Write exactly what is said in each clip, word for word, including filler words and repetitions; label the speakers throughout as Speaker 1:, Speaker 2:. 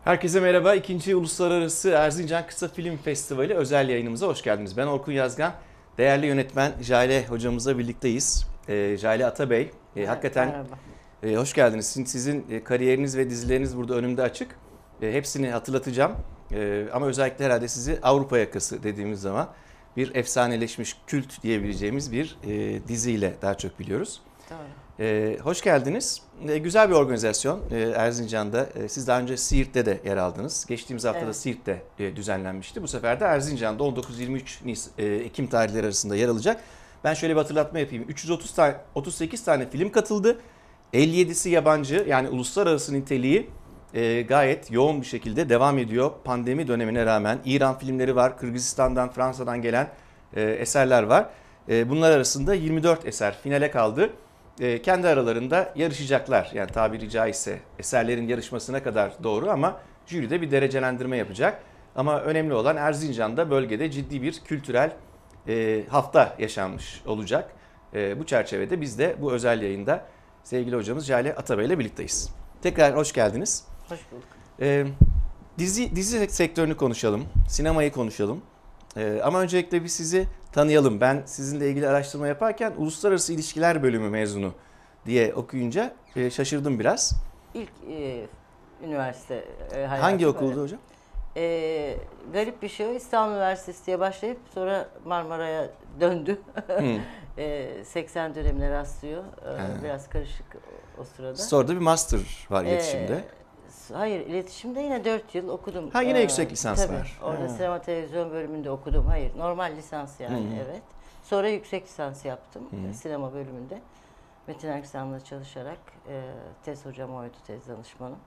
Speaker 1: Herkese merhaba. İkinci Uluslararası Erzincan Kısa Film Festivali özel yayınımıza hoş geldiniz. Ben Orkun Yazgan. Değerli yönetmen Jale hocamızla birlikteyiz. E, Jale Atabey. E,
Speaker 2: Evet,
Speaker 1: hakikaten
Speaker 2: merhaba.
Speaker 1: e, hoş geldiniz. Sizin, sizin e, kariyeriniz ve dizileriniz burada önümde açık. E, hepsini hatırlatacağım. E, ama özellikle herhalde sizi Avrupa Yakası dediğimiz zaman bir efsaneleşmiş kült diyebileceğimiz bir e, diziyle daha çok biliyoruz.
Speaker 2: Doğru.
Speaker 1: Ee, hoş geldiniz. Ee, güzel bir organizasyon ee, Erzincan'da. Ee, siz daha önce Siirt'te de yer aldınız. Geçtiğimiz hafta da
Speaker 2: Evet.
Speaker 1: Siirt'te e, düzenlenmişti. Bu sefer de Erzincan'da on dokuz yirmi üç Nis- e, Ekim tarihleri arasında yer alacak. Ben şöyle bir hatırlatma yapayım. üç yüz otuz tane, otuz sekiz tane film katıldı. elli yedisi yabancı, yani uluslararası niteliği e, gayet yoğun bir şekilde devam ediyor. Pandemi dönemine rağmen İran filmleri var, Kırgızistan'dan, Fransa'dan gelen e, eserler var. E, bunlar arasında yirmi dört eser finale kaldı. E, kendi aralarında yarışacaklar. Yani tabiri caizse eserlerin yarışmasına kadar doğru ama jüride bir derecelendirme yapacak. Ama önemli olan Erzincan'da bölgede ciddi bir kültürel e, hafta yaşanmış olacak. E, bu çerçevede biz de bu özel yayında sevgili hocamız Jale Atabey ile birlikteyiz. Tekrar hoş geldiniz.
Speaker 2: Hoş bulduk.
Speaker 1: E, dizi dizi sektörünü konuşalım, sinemayı konuşalım. E, ama öncelikle bir sizi tanıyalım. Ben sizinle ilgili araştırma yaparken Uluslararası İlişkiler Bölümü mezunu diye okuyunca e, şaşırdım biraz.
Speaker 2: İlk e, üniversite e, hayatım.
Speaker 1: Hangi okuldu
Speaker 2: öyle.
Speaker 1: hocam?
Speaker 2: E, garip bir şey o. İstanbul Üniversitesi diye başlayıp sonra Marmara'ya döndü.
Speaker 1: Hmm.
Speaker 2: e, seksen dönemine rastlıyor. E,
Speaker 1: Ha.
Speaker 2: biraz karışık o, o sırada.
Speaker 1: Sonra da bir master var iletişimde.
Speaker 2: E, hayır, iletişimde yine dört yıl okudum.
Speaker 1: Ha, yine
Speaker 2: E,
Speaker 1: yüksek lisans
Speaker 2: tabii,
Speaker 1: var.
Speaker 2: Orada
Speaker 1: Ha.
Speaker 2: sinema televizyon bölümünde okudum. Hayır, normal lisans yani,
Speaker 1: Hı hı.
Speaker 2: evet. Sonra yüksek lisans yaptım
Speaker 1: Hı hı.
Speaker 2: sinema bölümünde. Metin Erksan'la çalışarak e, tez hocam oydu, tez danışmanım.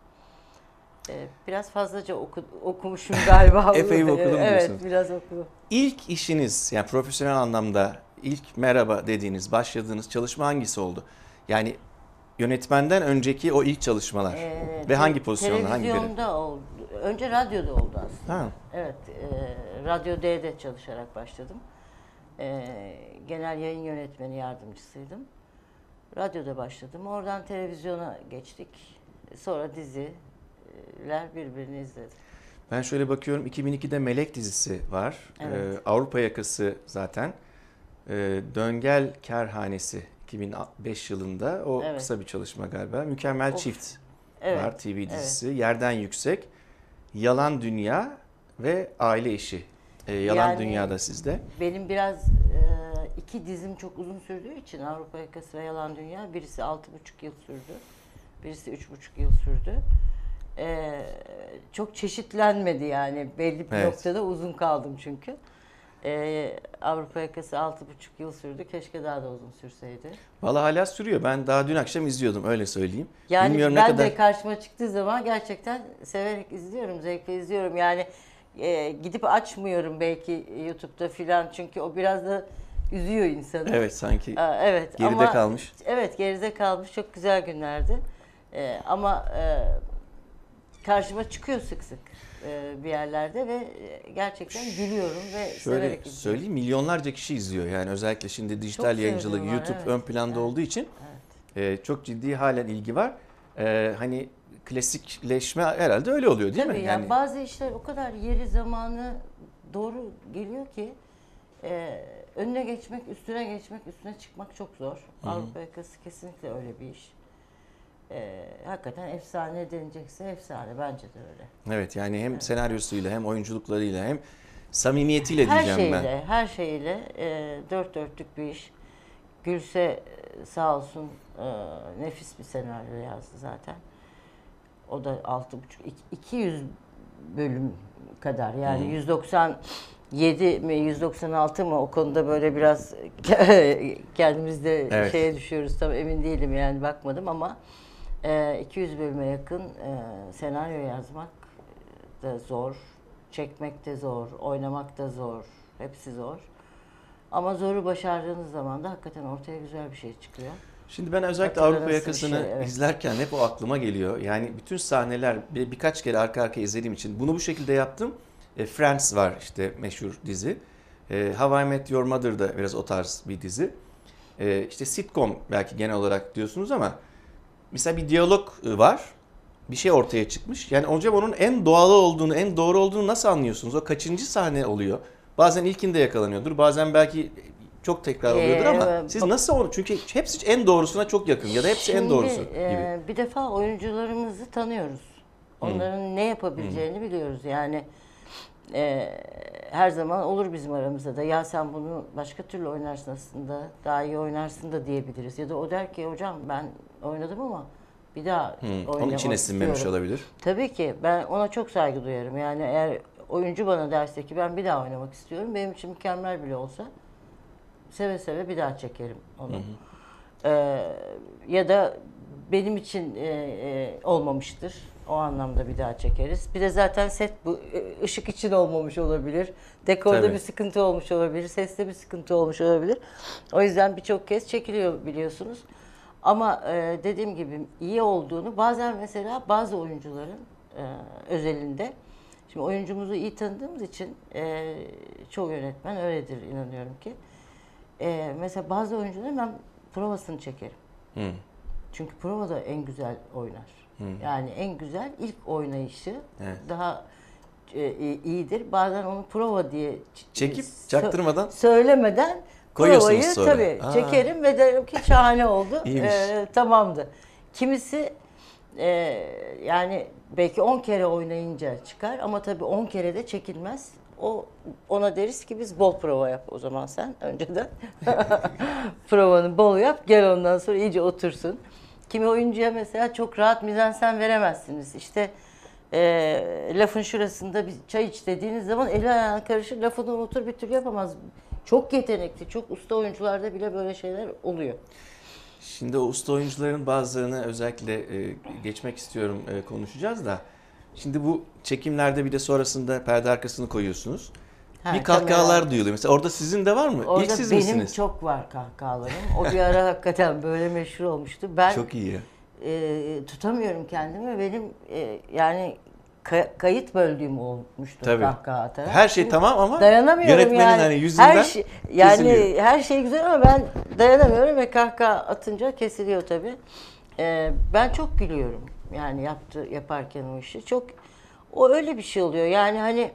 Speaker 2: E, biraz fazlaca oku, okumuşum galiba.
Speaker 1: Epey bir okudum
Speaker 2: Evet,
Speaker 1: diyorsun.
Speaker 2: biraz okudum.
Speaker 1: İlk işiniz, yani profesyonel anlamda ilk merhaba dediğiniz, başladığınız çalışma hangisi oldu? Yani yönetmenden önceki o ilk çalışmalar
Speaker 2: E,
Speaker 1: ve
Speaker 2: te-
Speaker 1: hangi pozisyonda, hangi görev?
Speaker 2: Televizyonda oldu. Önce radyoda oldu aslında.
Speaker 1: Ha.
Speaker 2: Evet, e, Radyo D'de çalışarak başladım. E, genel yayın yönetmeni yardımcısıydım. Radyoda başladım. Oradan televizyona geçtik. Sonra diziler birbirini izledi.
Speaker 1: Ben şöyle bakıyorum, iki bin ikide Melek dizisi var.
Speaker 2: Evet.
Speaker 1: Ee, Avrupa Yakası zaten. Ee, Döngel Kerhanesi iki bin beş yılında. O
Speaker 2: Evet.
Speaker 1: kısa bir çalışma galiba. Mükemmel
Speaker 2: Of.
Speaker 1: Çift
Speaker 2: Evet.
Speaker 1: var, T V dizisi. Yerden Yüksek, Yalan Dünya ve Aile İşi. Ee, Yalan
Speaker 2: Yani-
Speaker 1: Dünya'da sizde.
Speaker 2: Benim biraz e, iki dizim çok uzun sürdüğü için Avrupa Yakası ve Yalan Dünya, birisi altı buçuk yıl sürdü, birisi üç buçuk yıl sürdü. E, çok çeşitlenmedi yani, belli bir
Speaker 1: Evet.
Speaker 2: noktada uzun kaldım çünkü. E, Avrupa Yakası altı buçuk yıl sürdü, keşke daha da uzun sürseydi.
Speaker 1: Valla hala sürüyor. Ben daha dün akşam izliyordum, öyle söyleyeyim.
Speaker 2: Yani
Speaker 1: Bilmiyorum
Speaker 2: ben
Speaker 1: ne kadar...
Speaker 2: de karşıma çıktığı zaman gerçekten severek izliyorum, zevkle izliyorum. Yani e, gidip açmıyorum belki YouTube'da filan, çünkü o biraz da üzüyor insanı.
Speaker 1: Evet, sanki
Speaker 2: Aa, evet,
Speaker 1: geride
Speaker 2: ama,
Speaker 1: kalmış.
Speaker 2: Evet, geride kalmış. Çok güzel günlerdi. E, ama e, karşıma çıkıyor sık sık e, bir yerlerde ve e, gerçekten gülüyorum ve severek
Speaker 1: Şöyle
Speaker 2: izliyorum.
Speaker 1: söyleyeyim, milyonlarca kişi izliyor. Yani özellikle şimdi dijital
Speaker 2: Çok
Speaker 1: yayıncılık,
Speaker 2: seviyorlar,
Speaker 1: YouTube
Speaker 2: evet.
Speaker 1: ön planda
Speaker 2: Evet.
Speaker 1: olduğu için
Speaker 2: Evet.
Speaker 1: e, çok ciddi halen ilgi var. E, hani klasikleşme herhalde öyle oluyor değil
Speaker 2: Tabii
Speaker 1: mi?
Speaker 2: yani bazı işler o kadar yeri zamanı doğru geliyor ki e, önüne geçmek, üstüne geçmek, üstüne çıkmak çok zor.
Speaker 1: Hı hı.
Speaker 2: Avrupa Yakası kesinlikle öyle bir iş. E, hakikaten efsane denilecekse efsane, bence de öyle.
Speaker 1: Evet, yani hem
Speaker 2: Evet.
Speaker 1: senaryosuyla hem oyunculuklarıyla hem samimiyetiyle
Speaker 2: Her
Speaker 1: diyeceğim
Speaker 2: şeyle,
Speaker 1: ben.
Speaker 2: her şeyle e, dört dörtlük bir iş. Gülse e, sağ olsun e, nefis bir senaryo yazdı zaten. O da altı buçuk, iki yüz bölüm kadar, yani
Speaker 1: Hı.
Speaker 2: yüz doksan yedi mi yüz doksan altı mı, o konuda böyle biraz kendimizde
Speaker 1: Evet.
Speaker 2: şeye düşüyoruz, tam emin değilim yani, bakmadım ama e, iki yüz bölüme yakın e, senaryo yazmak da zor, çekmek de zor, oynamak da zor, hepsi zor. Ama zoru başardığınız zaman da hakikaten ortaya güzel bir şey çıkıyor.
Speaker 1: Şimdi ben özellikle
Speaker 2: Hatırlarız
Speaker 1: Avrupa
Speaker 2: bir
Speaker 1: Yakası'nı
Speaker 2: şey, evet.
Speaker 1: izlerken hep o aklıma geliyor. Yani bütün sahneler bir, birkaç kere arka arkaya izlediğim için bunu bu şekilde yaptım. E, Friends var işte, meşhur dizi. E, How I Met Your Mother da biraz o tarz bir dizi. E, işte sitcom belki genel olarak diyorsunuz ama mesela bir diyalog var. bir şey ortaya çıkmış. Yani hocam onun en doğalı olduğunu, en doğru olduğunu nasıl anlıyorsunuz? O kaçıncı sahne oluyor? Bazen ilkinde yakalanıyordur, bazen belki çok tekrar oluyordur ama
Speaker 2: Ee,
Speaker 1: siz
Speaker 2: bak-
Speaker 1: nasıl onu? Çünkü hepsi en doğrusuna çok yakın ya da hepsi en
Speaker 2: Şimdi,
Speaker 1: doğrusu
Speaker 2: e,
Speaker 1: gibi.
Speaker 2: bir defa oyuncularımızı tanıyoruz. Onların ne yapabileceğini biliyoruz. Yani e, her zaman olur bizim aramızda da ya sen bunu başka türlü oynarsın aslında, daha iyi oynarsın da diyebiliriz. Ya da o der ki hocam ben oynadım ama bir daha
Speaker 1: Hmm,
Speaker 2: oynamak
Speaker 1: onun içine sinmemiş
Speaker 2: istiyorum.
Speaker 1: olabilir.
Speaker 2: Tabii ki ben ona çok saygı duyarım. Yani eğer oyuncu bana derse ki ben bir daha oynamak istiyorum, benim için mükemmel bile olsa seve seve bir daha çekerim onu. Ee, ya da benim için e, e, olmamıştır. O anlamda bir daha çekeriz. Bir de zaten set bu e, ışık için olmamış olabilir. Dekorda
Speaker 1: Tabii.
Speaker 2: bir sıkıntı olmuş olabilir. Seste bir sıkıntı olmuş olabilir. O yüzden birçok kez çekiliyor biliyorsunuz. Ama e, dediğim gibi iyi olduğunu bazen mesela bazı oyuncuların e, özelinde şimdi oyuncumuzu iyi tanıdığımız için e, çoğu yönetmen öyledir inanıyorum ki. E, mesela bazı oyuncuların ben provasını çekerim.
Speaker 1: Hmm.
Speaker 2: Çünkü provada en güzel oynar.
Speaker 1: Hmm.
Speaker 2: Yani en güzel ilk oynayışı
Speaker 1: Evet.
Speaker 2: daha e, iyidir. Bazen onu prova diye
Speaker 1: Çekip
Speaker 2: sö-
Speaker 1: çaktırmadan
Speaker 2: söylemeden
Speaker 1: koyuyorsunuz
Speaker 2: provayı
Speaker 1: sonra.
Speaker 2: tabii
Speaker 1: Aa.
Speaker 2: çekerim ve derim ki şahane oldu.
Speaker 1: İyiymiş.
Speaker 2: E, tamamdı. Kimisi e, yani belki on kere oynayınca çıkar ama tabii on kere de çekilmez. O ona deriz ki biz bol prova yap o zaman sen önceden. Provanı bol yap, gel ondan sonra iyice otursun. Kimi oyuncuya mesela çok rahat mizansen veremezsiniz. İşte e, lafın şurasında bir çay iç dediğiniz zaman eli ayağına karışır, lafını unutur, bir türlü yapamaz. Çok yetenekli, çok usta oyuncularda bile böyle şeyler oluyor.
Speaker 1: Şimdi o usta oyuncuların bazılarını özellikle e, geçmek istiyorum, e, konuşacağız da. Şimdi bu çekimlerde bir de sonrasında perde arkasını koyuyorsunuz.
Speaker 2: Ha,
Speaker 1: bir kahkahalar
Speaker 2: kamera-
Speaker 1: duyuluyor. Mesela orada sizin de var mı?
Speaker 2: Orada
Speaker 1: İlk siz
Speaker 2: benim
Speaker 1: misiniz?
Speaker 2: çok var kahkahalarım. O bir ara hakikaten böyle meşhur olmuştu. Ben
Speaker 1: Çok iyi ya.
Speaker 2: e, tutamıyorum kendimi. Benim e, yani ka- kayıt böldüğüm olmuştu
Speaker 1: Tabii.
Speaker 2: kahkaha atarak.
Speaker 1: Her şey
Speaker 2: Çünkü
Speaker 1: tamam ama
Speaker 2: dayanamıyorum
Speaker 1: yönetmenin
Speaker 2: yani.
Speaker 1: hani yüzünden
Speaker 2: her şey, yani
Speaker 1: kesiliyor.
Speaker 2: her şey güzel ama ben dayanamıyorum ve kahkaha atınca kesiliyor tabii. E, ben çok gülüyorum. Yani yaptı yaparken o işi. Çok o öyle bir şey oluyor. Yani hani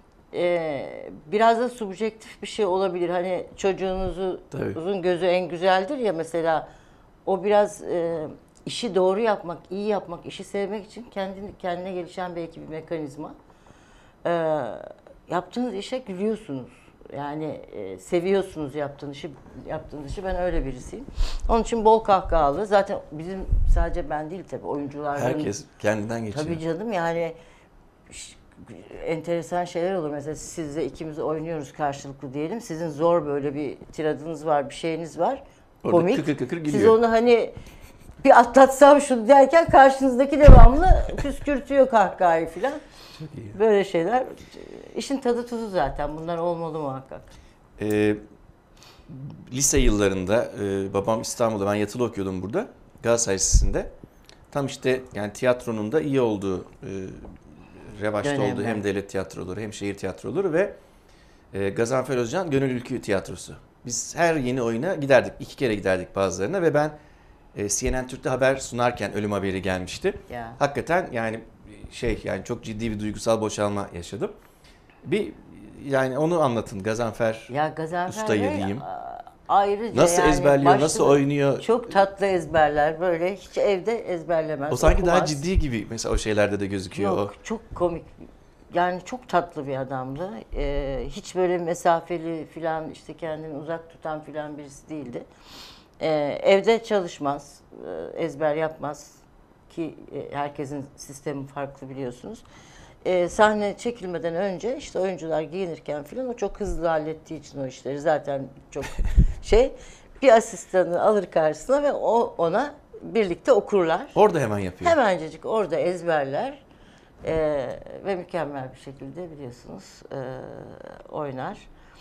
Speaker 2: e, biraz da subjektif bir şey olabilir. Hani çocuğunuzun
Speaker 1: Tabii.
Speaker 2: gözü en güzeldir ya mesela. O biraz e, işi doğru yapmak, iyi yapmak, işi sevmek için kendini, kendine gelişen belki bir mekanizma. E, yaptığınız işe gülüyorsunuz. Yani e, seviyorsunuz yaptığınız işi, yaptığınız işi. Ben öyle birisiyim. Onun için bol kahkahalı. Zaten bizim sadece ben değil tabii oyuncuların.
Speaker 1: Herkes kendinden geçiyor.
Speaker 2: Tabii canım yani ş- enteresan şeyler olur. Mesela sizle ikimiz oynuyoruz karşılıklı diyelim. Sizin zor böyle bir tiradınız var, bir şeyiniz var.
Speaker 1: Orada
Speaker 2: Komik.
Speaker 1: kıkır kıkır
Speaker 2: Siz
Speaker 1: gülüyor.
Speaker 2: onu hani bir atlatsam şunu derken karşınızdaki devamlı püskürtüyor kahkahayı filan.
Speaker 1: Çok iyi.
Speaker 2: Böyle şeyler. İşin tadı tuzu zaten. Bunlar olmalı muhakkak.
Speaker 1: Ee, lise yıllarında e, babam İstanbul'da, ben yatılı okuyordum burada. Galatasaray Lisesi'nde. Tam işte yani tiyatronun da iyi olduğu, e, revaçta
Speaker 2: Dönemler.
Speaker 1: olduğu hem devlet tiyatroları hem şehir tiyatroları ve e, Gazanfer Özcan Gönül Ülkü Tiyatrosu. Biz her yeni oyuna giderdik. İki kere giderdik bazılarına ve ben e, C N N Türk'te haber sunarken ölüm haberi gelmişti.
Speaker 2: Ya.
Speaker 1: Hakikaten yani şey yani çok ciddi bir duygusal boşalma yaşadım. Bir yani onu anlatın Gazanfer
Speaker 2: Ya Gazanfer
Speaker 1: ustayı
Speaker 2: Bey,
Speaker 1: diyeyim.
Speaker 2: a- ayrıca
Speaker 1: Nasıl
Speaker 2: yani
Speaker 1: ezberliyor,
Speaker 2: başlı
Speaker 1: nasıl
Speaker 2: bir-
Speaker 1: oynuyor?
Speaker 2: Çok tatlı ezberler. Böyle hiç evde ezberlemez.
Speaker 1: O sanki daha
Speaker 2: okumaz.
Speaker 1: ciddi gibi mesela o şeylerde de gözüküyor.
Speaker 2: Yok,
Speaker 1: O.
Speaker 2: çok komik. Yani çok tatlı bir adamdı. Ee, hiç böyle mesafeli filan işte kendini uzak tutan filan birisi değildi. Ee, evde çalışmaz, e, ezber yapmaz ki e, herkesin sistemi farklı biliyorsunuz. Ee, sahne çekilmeden önce işte oyuncular giyinirken filan o çok hızlı hallettiği için o işleri zaten çok şey bir asistanı alır karşısına ve o ona birlikte okurlar.
Speaker 1: Orada hemen yapıyor.
Speaker 2: Hemencecik orada ezberler ee, ve mükemmel bir şekilde biliyorsunuz e, oynar.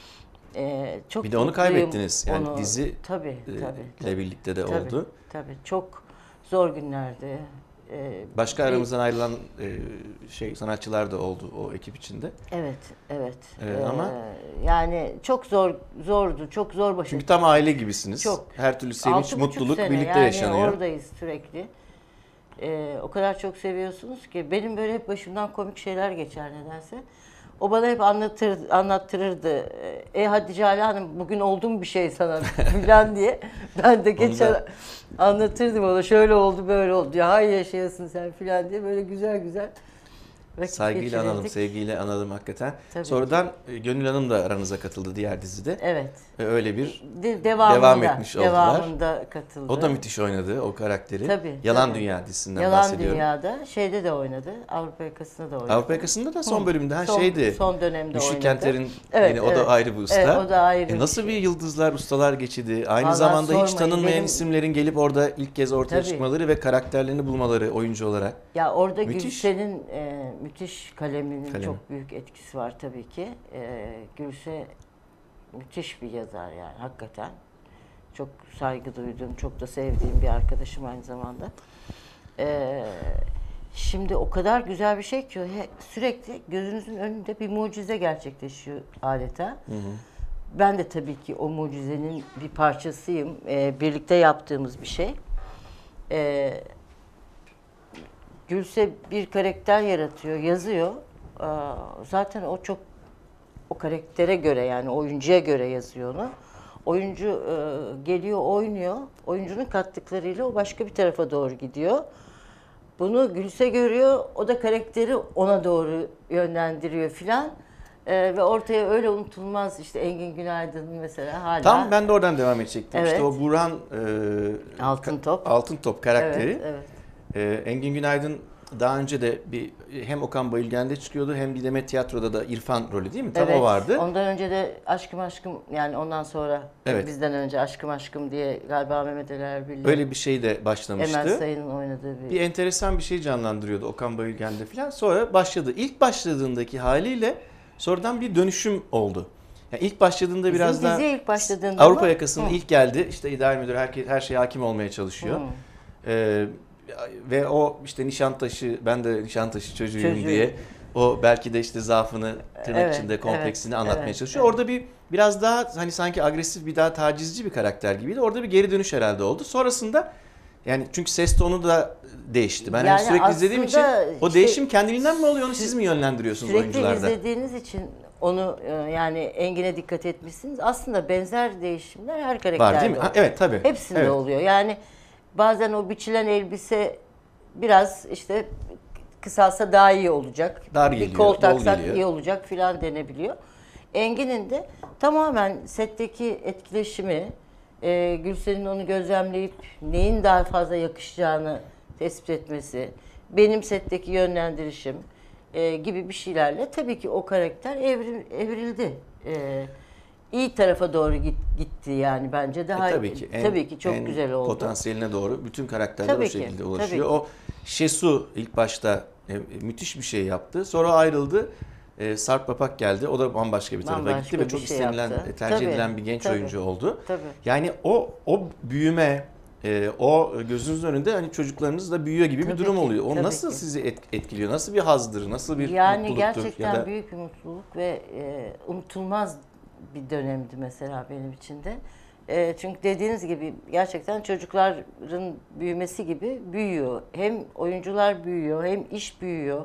Speaker 2: Ee, çok
Speaker 1: Bir de onu
Speaker 2: mutluyum
Speaker 1: kaybettiniz. Yani
Speaker 2: onu-
Speaker 1: dizi
Speaker 2: tabii,
Speaker 1: e,
Speaker 2: tabii,
Speaker 1: ile
Speaker 2: tabii,
Speaker 1: birlikte de
Speaker 2: tabii,
Speaker 1: oldu.
Speaker 2: Tabii çok zor günlerdi. Ee,
Speaker 1: Başka
Speaker 2: bir-
Speaker 1: aramızdan ayrılan e, şey sanatçılar da oldu o ekip içinde.
Speaker 2: Evet, evet.
Speaker 1: Ee, ama-
Speaker 2: yani çok zor zordu, çok zor baş
Speaker 1: Çünkü tam aile gibisiniz.
Speaker 2: Çok.
Speaker 1: Her türlü sevinç,
Speaker 2: Altı buçuk
Speaker 1: mutluluk
Speaker 2: sene
Speaker 1: birlikte
Speaker 2: yani
Speaker 1: yaşanıyor.
Speaker 2: oradayız sürekli. Ee, o kadar çok seviyorsunuz ki benim böyle hep başımdan komik şeyler geçer nedense. O bana hep anlatır, anlattırırdı. E Hatice Hala Hanım bugün oldu mu bir şey sana falan diye. Ben de geçer
Speaker 1: Onda...
Speaker 2: anlatırdım ona şöyle oldu böyle oldu. Ya hay yaşayasın sen falan diye böyle güzel güzel.
Speaker 1: Saygıyla analım, sevgiyle analım hakikaten.
Speaker 2: Tabii
Speaker 1: Sonradan ki. Gönül Hanım da aranıza katıldı diğer dizide.
Speaker 2: Evet.
Speaker 1: Öyle bir
Speaker 2: De, devamında,
Speaker 1: devam etmiş oldular.
Speaker 2: Devamında katıldı.
Speaker 1: O da müthiş oynadı o karakteri.
Speaker 2: Tabii.
Speaker 1: Yalan
Speaker 2: tabii.
Speaker 1: Dünya dizisinden
Speaker 2: Yalan
Speaker 1: bahsediyorum.
Speaker 2: Dünya'da şeyde de oynadı. Avrupa Yakası'nda da oynadı.
Speaker 1: Avrupa Yakası'nda da son bölümde ha
Speaker 2: son,
Speaker 1: şeydi.
Speaker 2: Son dönemde
Speaker 1: Müşrik
Speaker 2: oynadı.
Speaker 1: Kenter'in
Speaker 2: evet,
Speaker 1: yine
Speaker 2: evet.
Speaker 1: o da ayrı bir usta.
Speaker 2: Evet, o da ayrı.
Speaker 1: E nasıl bir yıldızlar, ustalar geçidi. Aynı
Speaker 2: Vallahi
Speaker 1: zamanda
Speaker 2: sormayın,
Speaker 1: hiç tanınmayan
Speaker 2: benim...
Speaker 1: isimlerin gelip orada ilk kez ortaya
Speaker 2: Tabii.
Speaker 1: çıkmaları ve karakterlerini bulmaları oyuncu olarak.
Speaker 2: Ya orada
Speaker 1: müthiş.
Speaker 2: Gülsen'in e, müthiş kaleminin
Speaker 1: Kalemi.
Speaker 2: çok büyük etkisi var tabii ki. E, Gülse müthiş bir yazar yani hakikaten. Çok saygı duyduğum, çok da sevdiğim bir arkadaşım aynı zamanda. E, şimdi o kadar güzel bir şey ki he, sürekli gözünüzün önünde bir mucize gerçekleşiyor adeta. Hı hı. Ben de tabii ki o mucizenin bir parçasıyım. E, birlikte yaptığımız bir şey. E, Gülse bir karakter yaratıyor, yazıyor. Ee, zaten o çok o karaktere göre yani oyuncuya göre yazıyor onu. Oyuncu e, geliyor, oynuyor. Oyuncunun kattıklarıyla o başka bir tarafa doğru gidiyor. Bunu Gülse görüyor, o da karakteri ona doğru yönlendiriyor filan. Ee, ve ortaya öyle unutulmaz işte Engin Günaydın'ın mesela hala.
Speaker 1: Tam ben de oradan devam edecektim.
Speaker 2: Evet.
Speaker 1: İşte o Burhan e,
Speaker 2: Altın Top.
Speaker 1: Altın Top karakteri.
Speaker 2: Evet, evet.
Speaker 1: E, Engin Günaydın daha önce de bir hem Okan Bayülgen'de çıkıyordu hem bir Demet Tiyatro'da da İrfan rolü değil mi? Tam
Speaker 2: evet,
Speaker 1: o vardı.
Speaker 2: Ondan önce de Aşkım Aşkım yani ondan sonra
Speaker 1: evet.
Speaker 2: bizden önce Aşkım Aşkım diye galiba Mehmet Ali Erbil'le
Speaker 1: öyle bir şey de başlamıştı.
Speaker 2: Emel Sayın'ın oynadığı bir...
Speaker 1: Bir enteresan bir şey canlandırıyordu Okan Bayülgen'de falan. Sonra başladı. İlk başladığındaki haliyle sonradan bir dönüşüm oldu. Yani ilk başladığında
Speaker 2: Bizim
Speaker 1: biraz daha
Speaker 2: ilk başladığında
Speaker 1: Avrupa
Speaker 2: mı?
Speaker 1: Yakası'nın ilk geldi. İşte idare müdürü herkes her şeye hakim olmaya çalışıyor. Ee, ve o işte Nişantaşı, ben de Nişantaşı çocuğuyum
Speaker 2: Çocuğu.
Speaker 1: diye o belki de işte zaafını tırnak
Speaker 2: Evet,
Speaker 1: içinde kompleksini
Speaker 2: evet,
Speaker 1: anlatmaya
Speaker 2: evet,
Speaker 1: çalışıyor.
Speaker 2: evet.
Speaker 1: Orada bir biraz daha hani sanki agresif bir daha tacizci bir karakter gibiydi. Orada bir geri dönüş herhalde oldu. Sonrasında yani çünkü ses tonu da değişti. Ben
Speaker 2: Yani
Speaker 1: hani sürekli izlediğim için o
Speaker 2: işte
Speaker 1: değişim kendiliğinden mi oluyor onu siz mi yönlendiriyorsunuz
Speaker 2: sürekli
Speaker 1: oyuncularda?
Speaker 2: Sürekli izlediğiniz için onu e, yani Engin'e dikkat etmişsiniz. Aslında benzer değişimler her karakterde
Speaker 1: Var değil mi? Ha, evet tabii.
Speaker 2: Hepsinde
Speaker 1: evet.
Speaker 2: oluyor. Yani bazen o biçilen elbise biraz işte kısalsa daha iyi olacak.
Speaker 1: Dar
Speaker 2: bir
Speaker 1: geliyor,
Speaker 2: kol
Speaker 1: bol
Speaker 2: taksak
Speaker 1: geliyor.
Speaker 2: iyi olacak filan denebiliyor. Engin'in de tamamen setteki etkileşimi, e, Gülsen'in onu gözlemleyip neyin daha fazla yakışacağını tespit etmesi, benim setteki yönlendirişim e, gibi bir şeylerle tabii ki o karakter evri, evrildi. E, iyi tarafa doğru git, gitti yani bence daha
Speaker 1: e, tabii ki en,
Speaker 2: tabii ki çok
Speaker 1: en
Speaker 2: güzel oldu.
Speaker 1: potansiyeline doğru bütün karakterler
Speaker 2: Tabii
Speaker 1: o
Speaker 2: ki,
Speaker 1: şekilde
Speaker 2: tabii
Speaker 1: ulaşıyor.
Speaker 2: ki.
Speaker 1: O Şesu ilk başta e, müthiş bir şey yaptı. Sonra ayrıldı. E, Sarp Papak geldi. O da bambaşka bir tarafa
Speaker 2: Bambaşka
Speaker 1: gitti ve
Speaker 2: bir
Speaker 1: çok
Speaker 2: şey
Speaker 1: istenilen,
Speaker 2: yaptı.
Speaker 1: e, tercih
Speaker 2: Tabii,
Speaker 1: edilen bir genç
Speaker 2: tabii,
Speaker 1: oyuncu oldu.
Speaker 2: Tabii.
Speaker 1: Yani o o büyüme, e, o gözünüzün önünde hani çocuklarınız da büyüyor gibi
Speaker 2: Tabii
Speaker 1: bir durum
Speaker 2: ki,
Speaker 1: oluyor. O
Speaker 2: tabii
Speaker 1: nasıl
Speaker 2: ki.
Speaker 1: sizi et, etkiliyor? Nasıl bir hazdır? Nasıl bir
Speaker 2: Yani
Speaker 1: mutluluktur?
Speaker 2: gerçekten
Speaker 1: Ya da...
Speaker 2: büyük bir mutluluk ve e, unutulmaz bir dönemdi mesela benim için de. E, çünkü dediğiniz gibi gerçekten çocukların büyümesi gibi büyüyor. Hem oyuncular büyüyor, hem iş büyüyor.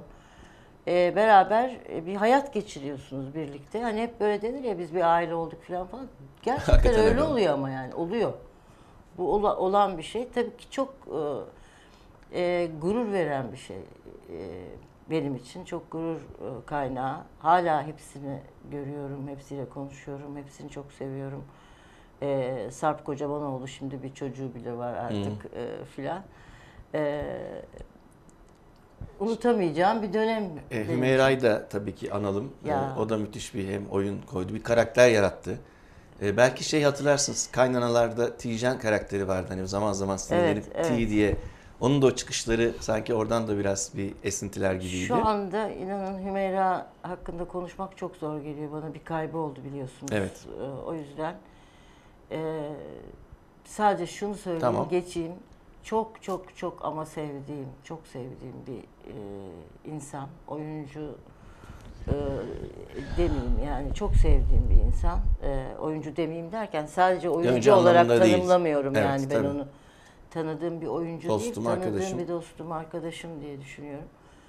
Speaker 2: E, beraber e, bir hayat geçiriyorsunuz birlikte. Hani hep böyle denir ya biz bir aile olduk falan falan. Gerçekten
Speaker 1: Hakikaten
Speaker 2: öyle
Speaker 1: öyle.
Speaker 2: oluyor ama yani oluyor. Bu ola, olan bir şey. Tabii ki çok e, e, gurur veren bir şey. E, benim için çok gurur e, kaynağı. Hala hepsini görüyorum, hepsiyle konuşuyorum, hepsini çok seviyorum. E, Sarp Kocamanoğlu şimdi bir çocuğu bile var artık e, filan. E, unutamayacağım bir dönem.
Speaker 1: E, Hümeyra'yı da tabii ki analım.
Speaker 2: Ya.
Speaker 1: E, o da müthiş bir hem oyun koydu, bir karakter yarattı. E, belki şey hatırlarsınız, Kaynanalar'da Tijen karakteri vardı. Hani zaman zaman sinirlenip
Speaker 2: Evet,
Speaker 1: T
Speaker 2: evet.
Speaker 1: diye. Onun da o çıkışları sanki oradan da biraz bir esintiler gibiydi.
Speaker 2: Şu anda inanın Hümeyra hakkında konuşmak çok zor geliyor bana. Bir kaybı oldu biliyorsunuz.
Speaker 1: Evet.
Speaker 2: E, o yüzden e, sadece şunu söyleyeyim,
Speaker 1: Tamam.
Speaker 2: geçeyim. Çok çok çok ama sevdiğim, çok sevdiğim bir e, insan, oyuncu e, demeyeyim yani çok sevdiğim bir insan. E, oyuncu demeyeyim derken sadece oyuncu
Speaker 1: Oyuncu
Speaker 2: olarak
Speaker 1: anlamında değil.
Speaker 2: tanımlamıyorum
Speaker 1: Evet,
Speaker 2: yani ben
Speaker 1: tabii.
Speaker 2: onu. tanıdığım bir oyuncu
Speaker 1: Dostum,
Speaker 2: değil, tanıdığım
Speaker 1: arkadaşım.
Speaker 2: bir dostum, arkadaşım diye düşünüyorum.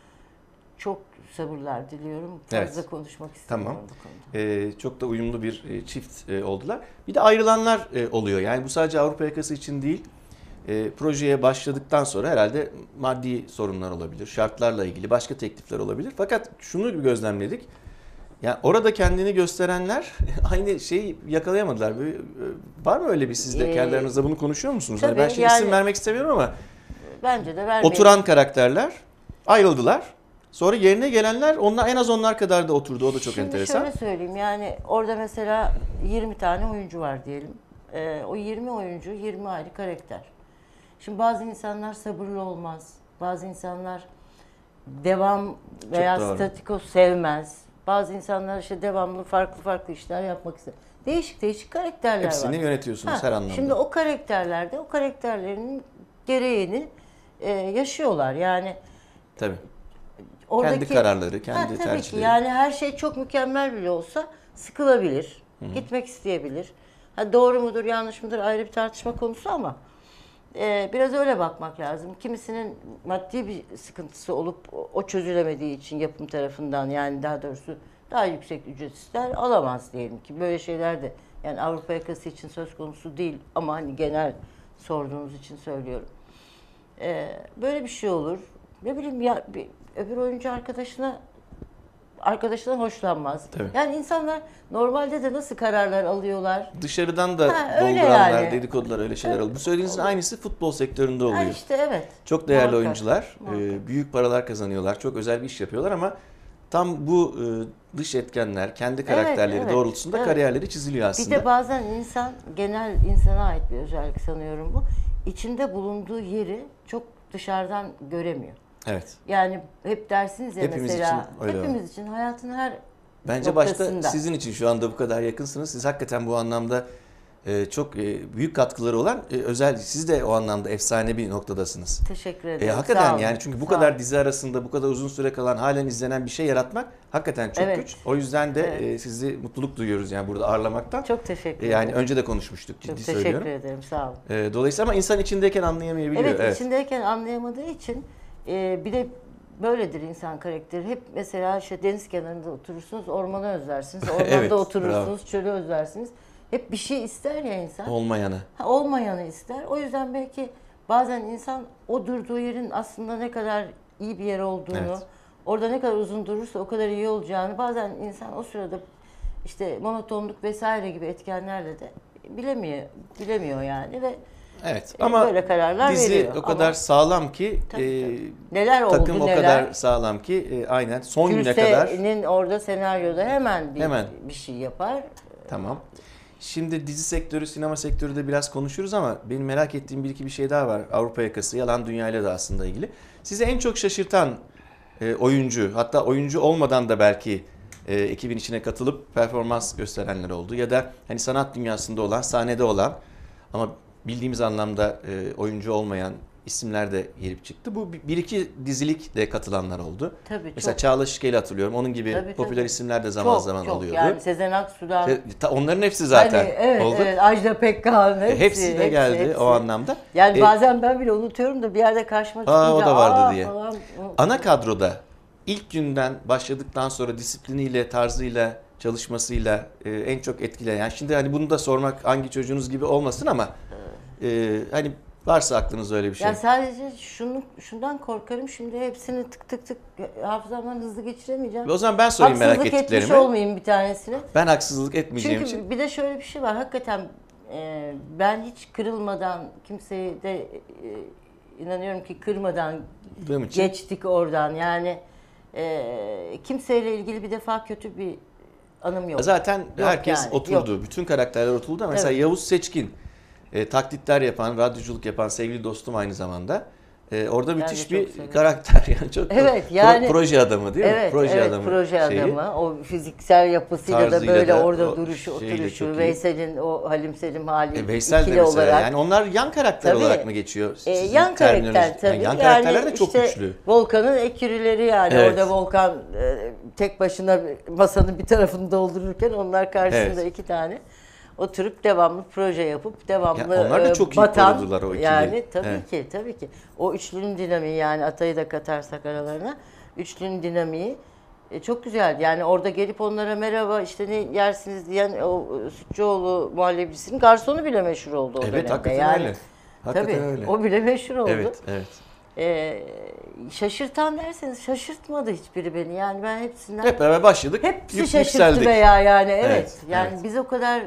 Speaker 2: Çok sabırlar diliyorum.
Speaker 1: Evet.
Speaker 2: Fazla konuşmak istemiyorum
Speaker 1: Tamam.
Speaker 2: bu konuda.
Speaker 1: Ee, çok da uyumlu bir e, çift e, oldular. Bir de ayrılanlar e, oluyor. Yani bu sadece Avrupa Yakası için değil. E, projeye başladıktan sonra herhalde maddi sorunlar olabilir. Şartlarla ilgili başka teklifler olabilir. Fakat şunu gözlemledik. Yani orada kendini gösterenler aynı şeyi yakalayamadılar. Böyle, e, var mı öyle bir sizde
Speaker 2: Ee,
Speaker 1: kendi aranızda bunu konuşuyor musunuz? Hani
Speaker 2: tabii,
Speaker 1: ben şimdi
Speaker 2: yani-
Speaker 1: isim vermek istemiyorum ama
Speaker 2: Bence de vermeyin.
Speaker 1: oturan karakterler ayrıldılar. Sonra yerine gelenler onlar en az onlar kadar da oturdu. O da çok
Speaker 2: Şimdi
Speaker 1: enteresan.
Speaker 2: şöyle söyleyeyim, yani orada mesela yirmi tane oyuncu var diyelim. Ee, o yirmi oyuncu yirmi ayrı karakter. Şimdi bazı insanlar sabırlı olmaz. Bazı insanlar devam veya
Speaker 1: doğru.
Speaker 2: statiko sevmez. Bazı insanlar işte devamlı farklı farklı işler yapmak ister. Değişik değişik karakterler
Speaker 1: Hepsini
Speaker 2: var.
Speaker 1: yönetiyorsunuz
Speaker 2: Ha,
Speaker 1: her anlamda.
Speaker 2: Şimdi o karakterlerde o karakterlerin gereğini e, yaşıyorlar. Yani
Speaker 1: Tabii.
Speaker 2: oradaki
Speaker 1: Kendi kararları, kendi
Speaker 2: ha, tabii
Speaker 1: tercihleri.
Speaker 2: ki yani her şey çok mükemmel bile olsa sıkılabilir. Gitmek isteyebilir. Ha, doğru mudur, yanlış mıdır ayrı bir tartışma konusu ama e, biraz öyle bakmak lazım. Kimisinin maddi bir sıkıntısı olup o- o çözülemediği için yapım tarafından, yani daha doğrusu daha yüksek ücret ister, alamaz diyelim ki. Böyle şeyler de yani Avrupa Yakası için söz konusu değil ama hani genel sorduğunuz için söylüyorum. E, böyle bir şey olur. Ne bileyim ya, bir, öbür oyuncu arkadaşına arkadaşından hoşlanmaz.
Speaker 1: Tabii.
Speaker 2: Yani insanlar normalde de nasıl kararlar alıyorlar?
Speaker 1: Dışarıdan da
Speaker 2: Ha, öyle
Speaker 1: dolduranlar,
Speaker 2: yani.
Speaker 1: dedikodular, öyle şeyler
Speaker 2: Evet.
Speaker 1: oluyor. Bu söylediğinizin aynısı futbol sektöründe oluyor.
Speaker 2: Ha işte evet.
Speaker 1: Çok değerli
Speaker 2: Muhakkak,
Speaker 1: oyuncular,
Speaker 2: muhakkak.
Speaker 1: e, büyük paralar kazanıyorlar, çok özel bir iş yapıyorlar ama tam bu e, dış etkenler, kendi karakterleri
Speaker 2: evet,
Speaker 1: doğrultusunda
Speaker 2: evet.
Speaker 1: kariyerleri çiziliyor
Speaker 2: Bir
Speaker 1: aslında.
Speaker 2: de bazen insan, genel insana ait bir özellik sanıyorum bu. İçinde bulunduğu yeri çok dışarıdan göremiyor.
Speaker 1: Evet.
Speaker 2: Yani hep dersiniz ya
Speaker 1: Hepimiz
Speaker 2: mesela,
Speaker 1: için öyle
Speaker 2: hepimiz için hayatın her
Speaker 1: Bence başta
Speaker 2: noktasında.
Speaker 1: sizin için şu anda bu kadar yakınsınız. Siz hakikaten bu anlamda e, çok e, büyük katkıları olan e, özel, siz de o anlamda efsane bir noktadasınız.
Speaker 2: Teşekkür
Speaker 1: E,
Speaker 2: ederim. Sağ
Speaker 1: hakikaten
Speaker 2: olun,
Speaker 1: yani çünkü bu
Speaker 2: sağ
Speaker 1: kadar
Speaker 2: olun.
Speaker 1: dizi arasında bu kadar uzun süre kalan halen izlenen bir şey yaratmak hakikaten çok
Speaker 2: Evet.
Speaker 1: güç. O yüzden de
Speaker 2: Evet.
Speaker 1: e, sizi mutluluk duyuyoruz yani burada ağırlamaktan.
Speaker 2: Çok teşekkür
Speaker 1: E,
Speaker 2: ederim.
Speaker 1: yani önce de konuşmuştuk, ciddi
Speaker 2: Çok teşekkür
Speaker 1: söylüyorum.
Speaker 2: ederim. Sağ olun.
Speaker 1: E, dolayısıyla ama insan içindeyken anlayamayabiliyor.
Speaker 2: Evet,
Speaker 1: Evet.
Speaker 2: içindeyken anlayamadığı için e, bir de böyledir insan karakteri. Hep mesela işte deniz kenarında oturursunuz, ormanı özlersiniz. Ormanda
Speaker 1: Evet,
Speaker 2: oturursunuz, çölü özlersiniz. Hep bir şey ister ya insan.
Speaker 1: Olmayanı.
Speaker 2: Ha, olmayanı ister. O yüzden belki bazen insan o durduğu yerin aslında ne kadar iyi bir yer olduğunu,
Speaker 1: Evet.
Speaker 2: orada ne kadar uzun durursa o kadar iyi olacağını, bazen insan o sırada işte monotonluk vesaire gibi etkenlerle de bilemiyor, bilemiyor yani ve
Speaker 1: Evet
Speaker 2: E,
Speaker 1: ama
Speaker 2: böyle kararlar
Speaker 1: dizi
Speaker 2: veriyor.
Speaker 1: o kadar
Speaker 2: Ama-
Speaker 1: sağlam ki
Speaker 2: Tabii,
Speaker 1: e,
Speaker 2: tabii. Neler oldu,
Speaker 1: takım o
Speaker 2: neler.
Speaker 1: kadar sağlam ki e, aynen son güne kadar.
Speaker 2: Gülse'nin orada senaryoda hemen bir,
Speaker 1: Hemen.
Speaker 2: bir şey yapar.
Speaker 1: Tamam. Şimdi dizi sektörü, sinema sektörü de biraz konuşuruz ama benim merak ettiğim bir iki bir şey daha var. Avrupa Yakası, Yalan Dünya ile de aslında ilgili. Sizi en çok şaşırtan e, oyuncu, hatta oyuncu olmadan da belki e, ekibin içine katılıp performans gösterenler oldu. Ya da hani sanat dünyasında olan, sahnede olan ama bildiğimiz anlamda e, oyuncu olmayan isimler de gelip çıktı. Bu bir bir iki dizilik de katılanlar oldu.
Speaker 2: Tabii
Speaker 1: Mesela
Speaker 2: çok.
Speaker 1: Çağla Şikel'i hatırlıyorum. Onun gibi
Speaker 2: Tabii,
Speaker 1: popüler
Speaker 2: tabii.
Speaker 1: isimler de zaman
Speaker 2: çok,
Speaker 1: zaman
Speaker 2: çok.
Speaker 1: oluyordu.
Speaker 2: Yani Sezen Aksu'dan.
Speaker 1: Ve ta- Onların hepsi zaten
Speaker 2: hani, evet,
Speaker 1: oldu.
Speaker 2: evet, Ajda Pekkan hepsi.
Speaker 1: E, hepsi de geldi
Speaker 2: hepsi.
Speaker 1: o anlamda.
Speaker 2: Yani
Speaker 1: E,
Speaker 2: bazen ben bile unutuyorum da bir yerde karşıma çıkınca
Speaker 1: Aa, o da vardı
Speaker 2: "Aa"
Speaker 1: diye.
Speaker 2: falan.
Speaker 1: Ana kadroda ilk günden başladıktan sonra disipliniyle, tarzıyla, çalışmasıyla e, en çok etkileyen. Yani şimdi hani bunu da sormak hangi çocuğunuz gibi olmasın ama e, hani varsa aklınızda öyle bir şey.
Speaker 2: Ya sadece şunu şundan korkarım, şimdi hepsini tık tık tık hafızamdan hızlı geçiremeyeceğim.
Speaker 1: O zaman ben sorayım merak
Speaker 2: Haksızlık etmiş
Speaker 1: ettiklerimi.
Speaker 2: olmayayım bir tanesine.
Speaker 1: Ben haksızlık etmeyeceğim
Speaker 2: Çünkü
Speaker 1: için.
Speaker 2: bir de şöyle bir şey var. Hakikaten e, ben hiç kırılmadan, kimseyi de e, inanıyorum ki kırmadan
Speaker 1: Benim için.
Speaker 2: geçtik oradan. Yani e, kimseyle ilgili bir defa kötü bir anım yok.
Speaker 1: Zaten
Speaker 2: Yok
Speaker 1: herkes
Speaker 2: yani,
Speaker 1: oturdu.
Speaker 2: yok.
Speaker 1: Bütün karakterler oturdu ama mesela
Speaker 2: Evet.
Speaker 1: Yavuz Seçkin e, taklitler yapan, radyoculuk yapan sevgili dostum aynı zamanda. E, orada
Speaker 2: de
Speaker 1: müthiş
Speaker 2: çok
Speaker 1: bir
Speaker 2: severim.
Speaker 1: karakter yani çok
Speaker 2: Evet,
Speaker 1: pro-
Speaker 2: yani-
Speaker 1: proje adamı değil mi?
Speaker 2: Evet,
Speaker 1: Proje
Speaker 2: evet,
Speaker 1: adamı
Speaker 2: proje
Speaker 1: şeyi.
Speaker 2: adamı. O fiziksel yapısıyla da
Speaker 1: Tarzıyla
Speaker 2: böyle
Speaker 1: da,
Speaker 2: orada
Speaker 1: o
Speaker 2: duruşu,
Speaker 1: şeyle çok
Speaker 2: oturuşu,
Speaker 1: iyi.
Speaker 2: Veysel'in o Halim Selim hali
Speaker 1: E, Veysel de
Speaker 2: ikili
Speaker 1: mesela
Speaker 2: olarak.
Speaker 1: yani onlar yan karakter
Speaker 2: Tabii.
Speaker 1: olarak mı geçiyor?
Speaker 2: E,
Speaker 1: Sizin
Speaker 2: yan
Speaker 1: terminoloji-
Speaker 2: karakter tabii.
Speaker 1: Yani yan karakterler
Speaker 2: Yani
Speaker 1: de çok
Speaker 2: işte
Speaker 1: güçlü.
Speaker 2: Volkan'ın ekürüleri yani.
Speaker 1: Evet.
Speaker 2: Orada Volkan e, tek başına masanın bir tarafını doldururken onlar karşısında
Speaker 1: Evet.
Speaker 2: iki tane. oturup devamlı proje yapıp devamlı
Speaker 1: Ya onlar da
Speaker 2: e,
Speaker 1: çok iyi
Speaker 2: batan,
Speaker 1: korudular o ikili.
Speaker 2: yani tabii
Speaker 1: Evet.
Speaker 2: ki tabii ki o üçlünün dinamiği, yani Atay'ı da katarsak aralarına, üçlünün dinamiği e, çok güzel. Yani orada gelip onlara merhaba işte ne yersiniz diyen o e, Sütçüoğlu muhallebicisinin garsonu bile meşhur oldu o
Speaker 1: Evet,
Speaker 2: dönemde.
Speaker 1: hakikaten
Speaker 2: yani,
Speaker 1: öyle. Hakikaten
Speaker 2: tabii
Speaker 1: öyle.
Speaker 2: o bile meşhur oldu.
Speaker 1: Evet, evet.
Speaker 2: Ee, şaşırtan derseniz şaşırtmadı hiçbiri beni. Yani ben hepsinden
Speaker 1: Hep beraber başladık.
Speaker 2: hepsi
Speaker 1: yük-
Speaker 2: şaşırttı
Speaker 1: yükseldik.
Speaker 2: veya yani evet.
Speaker 1: Evet,
Speaker 2: yani
Speaker 1: evet.
Speaker 2: biz o kadar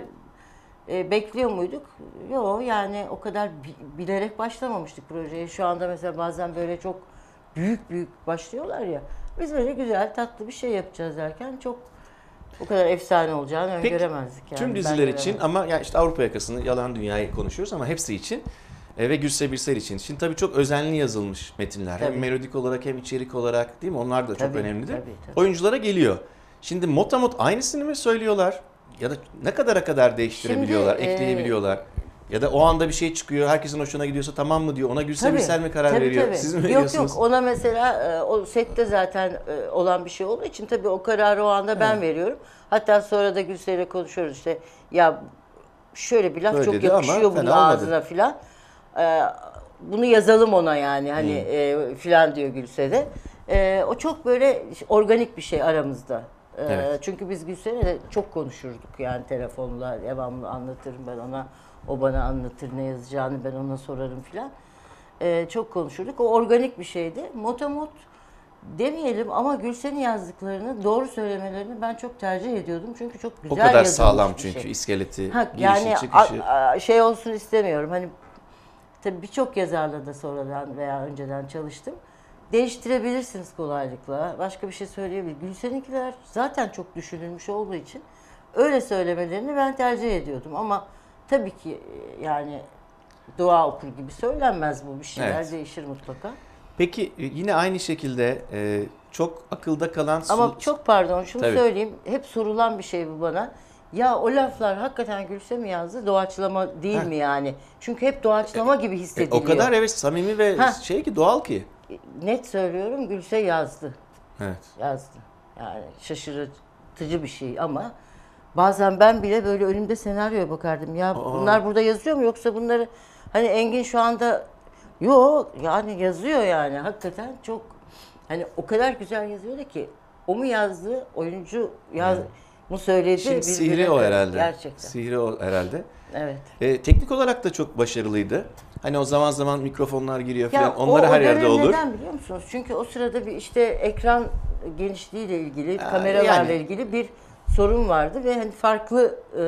Speaker 2: e, bekliyor muyduk? Yok, yani o kadar bi- bilerek başlamamıştık projeye. Şu anda mesela bazen böyle çok büyük büyük başlıyorlar ya. Biz böyle güzel tatlı bir şey yapacağız derken çok o kadar efsane olacağını
Speaker 1: Peki,
Speaker 2: öngöremezdik. Yani.
Speaker 1: Tüm
Speaker 2: Ben
Speaker 1: diziler için
Speaker 2: göremedim.
Speaker 1: ama ya işte Avrupa Yakası'nı, Yalan Dünya'yı konuşuyoruz ama hepsi için e, ve Gülse Birsel için. Şimdi tabii çok özenli yazılmış metinler.
Speaker 2: Tabii.
Speaker 1: Hem melodik olarak hem içerik olarak, değil mi? Onlar da çok
Speaker 2: Tabii,
Speaker 1: önemlidir.
Speaker 2: tabii, tabii.
Speaker 1: Oyunculara geliyor. Şimdi motamot aynısını mı söylüyorlar? Ya da ne kadara kadar değiştirebiliyorlar,
Speaker 2: Şimdi, e,
Speaker 1: ekleyebiliyorlar? Ya da o anda bir şey çıkıyor, herkesin hoşuna gidiyorsa tamam mı diyor. Ona Gülse
Speaker 2: Tabii,
Speaker 1: Birsel mi karar
Speaker 2: tabii,
Speaker 1: veriyor?
Speaker 2: tabii.
Speaker 1: Siz mi
Speaker 2: Yok
Speaker 1: veriyorsunuz?
Speaker 2: yok, ona mesela e, o sette zaten e, olan bir şey olduğu için tabii o kararı o anda ben veriyorum. Hatta sonra da Gülsel'le konuşuyoruz işte, ya şöyle bir laf
Speaker 1: Böyle
Speaker 2: çok
Speaker 1: dedi ama
Speaker 2: yakışıyor bunun
Speaker 1: fena olmadı.
Speaker 2: ağzına filan. E, bunu yazalım ona yani hani e, filan diyor Gülse de. E, o çok böyle organik bir şey aramızda. E,
Speaker 1: Evet.
Speaker 2: Çünkü biz Gülsel'le de çok konuşurduk yani telefonla, devamlı anlatırım ben ona. O bana anlatır ne yazacağını, ben ona sorarım filan. Ee, çok konuşurduk. O organik bir şeydi. Motamot demeyelim ama Gülsen'in yazdıklarını, doğru söylemelerini ben çok tercih ediyordum. Çünkü çok güzel
Speaker 1: O kadar
Speaker 2: yazılmış
Speaker 1: sağlam
Speaker 2: bir
Speaker 1: çünkü
Speaker 2: şey.
Speaker 1: iskeleti,
Speaker 2: Ha,
Speaker 1: girişi,
Speaker 2: yani
Speaker 1: çıkışı.
Speaker 2: a- a- şey olsun istemiyorum. Hani tabii birçok yazarla da sonradan veya önceden çalıştım. Değiştirebilirsiniz kolaylıkla. Başka bir şey söyleyebilirim. Gülsen'inkiler zaten çok düşünülmüş olduğu için öyle söylemelerini ben tercih ediyordum. Ama tabii ki e, yani dua okur gibi söylenmez bu. Bir şeyler
Speaker 1: Evet.
Speaker 2: değişir mutlaka.
Speaker 1: Peki e, yine aynı şekilde e, çok akılda kalan...
Speaker 2: Ama
Speaker 1: su-
Speaker 2: çok pardon şunu
Speaker 1: Tabii.
Speaker 2: söyleyeyim. Hep sorulan bir şey bu bana. Ya o laflar hakikaten Gülse mi yazdı? Doğaçlama değil
Speaker 1: Heh.
Speaker 2: mi yani? Çünkü hep doğaçlama gibi
Speaker 1: E,
Speaker 2: hissediliyor.
Speaker 1: o kadar evet samimi ve
Speaker 2: Heh.
Speaker 1: şey ki doğal ki.
Speaker 2: Net söylüyorum, Gülse yazdı.
Speaker 1: Evet.
Speaker 2: Yazdı. Yani şaşırtıcı bir şey ama bazen ben bile böyle önümde senaryoya bakardım. Ya
Speaker 1: Aa.
Speaker 2: bunlar burada yazıyor mu, yoksa bunları hani Engin şu anda yok yani yazıyor yani hakikaten çok, hani o kadar güzel yazıyordu ki o mu yazdı, oyuncu yaz mu söyledi,
Speaker 1: Şimdi
Speaker 2: birbirine-
Speaker 1: sihri o herhalde.
Speaker 2: Gerçekten.
Speaker 1: Sihri o herhalde.
Speaker 2: Evet.
Speaker 1: E, teknik olarak da çok başarılıydı. Hani o zaman zaman mikrofonlar giriyor
Speaker 2: Ya
Speaker 1: falan.
Speaker 2: o,
Speaker 1: Onları
Speaker 2: o
Speaker 1: her yerde
Speaker 2: dönem
Speaker 1: olur.
Speaker 2: neden biliyor musunuz? Çünkü o sırada bir işte ekran genişliğiyle ilgili,
Speaker 1: Aa,
Speaker 2: kameralarla
Speaker 1: yani.
Speaker 2: ilgili bir sorun vardı ve hani farklı e,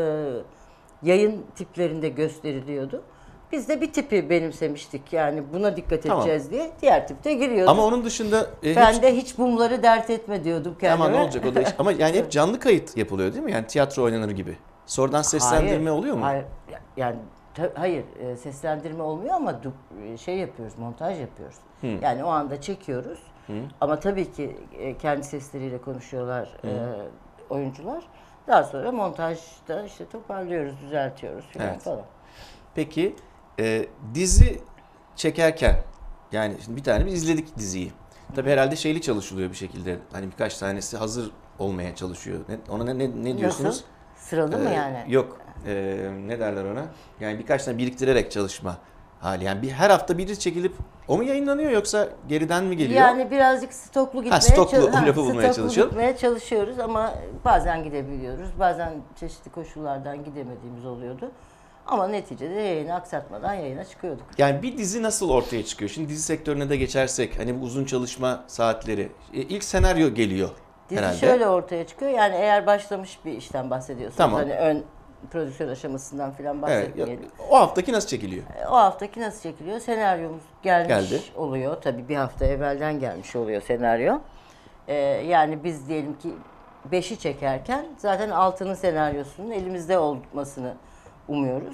Speaker 2: yayın tiplerinde gösteriliyordu. Biz de bir tipi benimsemiştik yani, buna dikkat
Speaker 1: Tamam.
Speaker 2: edeceğiz diye. Diğer tipte giriyorduk.
Speaker 1: Ama onun dışında e,
Speaker 2: ben
Speaker 1: hiç,
Speaker 2: de hiç bunları dert etme diyordum kendime.
Speaker 1: ama ne olacak o da iş. Ama yani hep canlı kayıt yapılıyor değil mi? Yani tiyatro oynanır gibi. Sonradan seslendirme
Speaker 2: Hayır,
Speaker 1: oluyor mu?
Speaker 2: Hayır, yani ta- hayır e, seslendirme olmuyor ama du- e, şey yapıyoruz, montaj yapıyoruz. Yani o anda çekiyoruz. Ama tabii ki e, kendi sesleriyle konuşuyorlar e, oyuncular. Daha sonra montajda işte toparlıyoruz, düzeltiyoruz falan
Speaker 1: Evet.
Speaker 2: falan.
Speaker 1: Peki e, dizi çekerken yani şimdi bir tane biz izledik diziyi. Tabii herhalde şeyli çalışılıyor bir şekilde. Hani birkaç tanesi hazır olmaya çalışıyor. Ne, ona ne, ne, ne diyorsunuz?
Speaker 2: Nasıl? Sıralı mı
Speaker 1: Ee,
Speaker 2: yani?
Speaker 1: Yok. Ee, ne derler ona? Yani birkaç tane biriktirerek çalışma hali. Yani bir her hafta biri çekilip o mu yayınlanıyor yoksa geriden mi geliyor?
Speaker 2: Yani birazcık stoklu gitmeye,
Speaker 1: stoklu,
Speaker 2: çal-
Speaker 1: o lafı bulmaya
Speaker 2: stoklu
Speaker 1: çalışalım.
Speaker 2: gitmeye çalışıyoruz ama bazen gidebiliyoruz. Bazen çeşitli koşullardan gidemediğimiz oluyordu. Ama neticede yayını aksatmadan yayına çıkıyorduk.
Speaker 1: Yani bir dizi nasıl ortaya çıkıyor? Şimdi dizi sektörüne de geçersek hani bu uzun çalışma saatleri. E, ilk senaryo geliyor
Speaker 2: Dizi
Speaker 1: herhalde.
Speaker 2: şöyle ortaya çıkıyor. Yani eğer başlamış bir işten bahsediyorsanız,
Speaker 1: Tamam.
Speaker 2: hani ön prodüksiyon aşamasından falan
Speaker 1: Evet.
Speaker 2: bahsetmeyelim.
Speaker 1: O haftaki nasıl çekiliyor?
Speaker 2: O haftaki nasıl çekiliyor? Senaryomuz gelmiş
Speaker 1: Geldi.
Speaker 2: oluyor. Tabii bir hafta evvelden gelmiş oluyor senaryo. Ee, yani biz diyelim ki beşi çekerken zaten altının senaryosunun elimizde olmasını umuyoruz.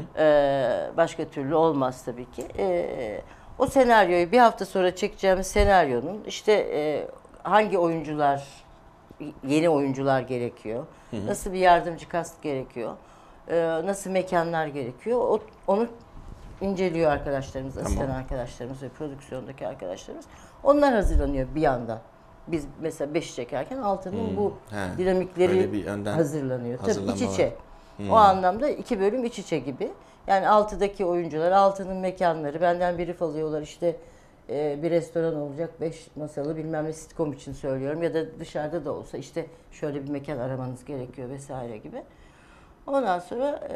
Speaker 2: Ee, başka türlü olmaz tabii ki. Ee, o senaryoyu bir hafta sonra çekeceğimiz senaryonun işte e, hangi oyuncular, yeni oyuncular gerekiyor, nasıl bir yardımcı kast gerekiyor, e, nasıl mekanlar gerekiyor, o, onu inceliyor arkadaşlarımız,
Speaker 1: Tamam.
Speaker 2: asistan arkadaşlarımız ve prodüksiyondaki arkadaşlarımız. Onlar hazırlanıyor bir yandan. Biz mesela beş çekerken altının bu
Speaker 1: He,
Speaker 2: dinamikleri
Speaker 1: öyle bir önden
Speaker 2: hazırlanıyor. Tabii
Speaker 1: hazırlanma
Speaker 2: iç içe.
Speaker 1: var.
Speaker 2: O anlamda iki bölüm iç içe gibi. Yani altıdaki oyuncular, altının mekanları, benden brief alıyorlar işte e, bir restoran olacak, beş masalı bilmem ne sitcom için söylüyorum ya da dışarıda da olsa işte şöyle bir mekan aramanız gerekiyor vesaire gibi. Ondan sonra e,